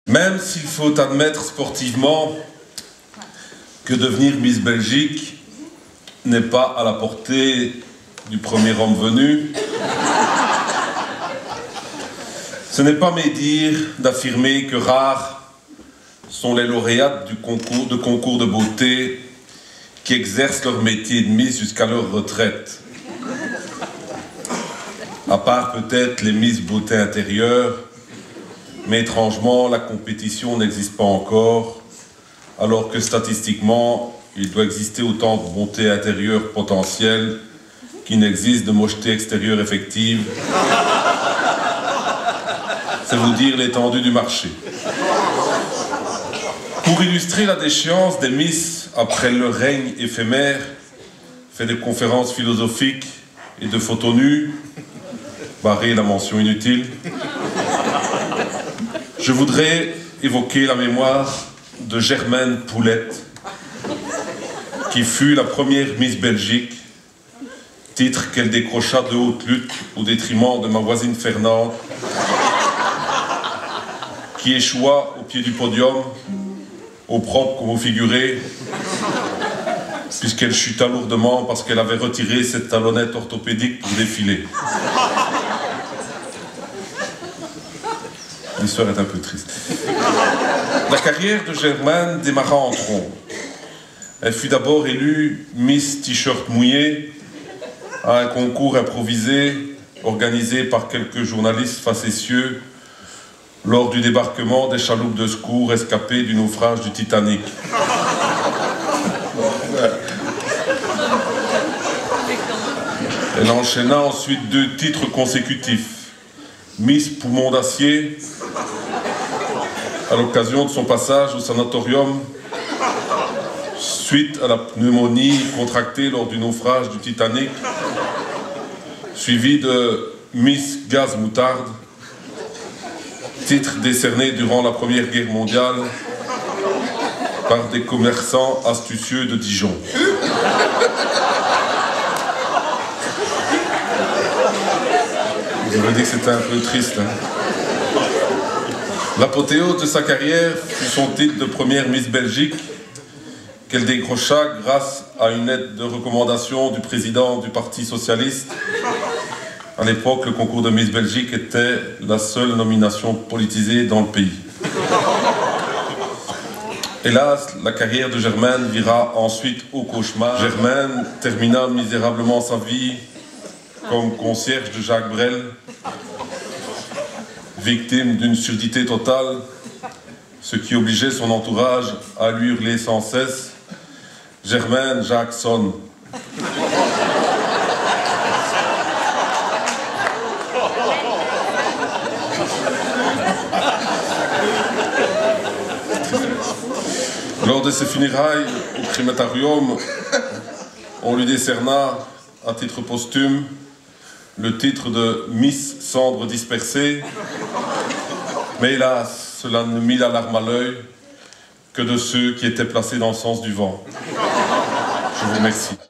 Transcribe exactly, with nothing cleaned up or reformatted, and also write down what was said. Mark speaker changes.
Speaker 1: Même s'il faut admettre sportivement que devenir Miss Belgique n'est pas à la portée du premier homme venu, ce n'est pas médire d'affirmer que rares sont les lauréates du concours de concours de beauté qui exercent leur métier de Miss jusqu'à leur retraite. À part peut-être les Miss Beauté intérieure, mais étrangement, la compétition n'existe pas encore, alors que statistiquement, il doit exister autant de beauté intérieure potentielle qu'il n'existe de mocheté extérieure effective. C'est vous dire l'étendue du marché. Pour illustrer la déchéance des Miss après leur règne éphémère, fait des conférences philosophiques et de photos nues, barré la mention inutile, je voudrais évoquer la mémoire de Germaine Poulette, qui fut la première Miss Belgique, titre qu'elle décrocha de haute lutte au détriment de ma voisine Fernande, qui échoua au pied du podium, au propre comme au figuré, puisqu'elle chuta lourdement parce qu'elle avait retiré cette talonnette orthopédique pour défiler. L'histoire est un peu triste. La carrière de Germaine démarra en trombe. Elle fut d'abord élue Miss T-shirt mouillé à un concours improvisé organisé par quelques journalistes facétieux lors du débarquement des chaloupes de secours escapées du naufrage du Titanic. Elle enchaîna ensuite deux titres consécutifs. Miss Poumon d'acier, à l'occasion de son passage au sanatorium, suite à la pneumonie contractée lors du naufrage du Titanic, suivie de Miss Gaz Moutarde, titre décerné durant la Première Guerre mondiale par des commerçants astucieux de Dijon. Vous avez dit que c'était un peu triste. Hein? L'apothéose de sa carrière fut son titre de première Miss Belgique, qu'elle décrocha grâce à une lettre de recommandation du président du Parti socialiste. À l'époque, le concours de Miss Belgique était la seule nomination politisée dans le pays. Hélas, la carrière de Germaine vira ensuite au cauchemar. Germaine termina misérablement sa vie comme concierge de Jacques Brel, victime d'une surdité totale, ce qui obligeait son entourage à lui hurler sans cesse « Germaine Jackson ». Lors de ses funérailles au crématorium, on lui décerna, à titre posthume, le titre de Miss Cendre dispersée, mais hélas, cela ne mit la larme à l'œil que de ceux qui étaient placés dans le sens du vent. Je vous remercie.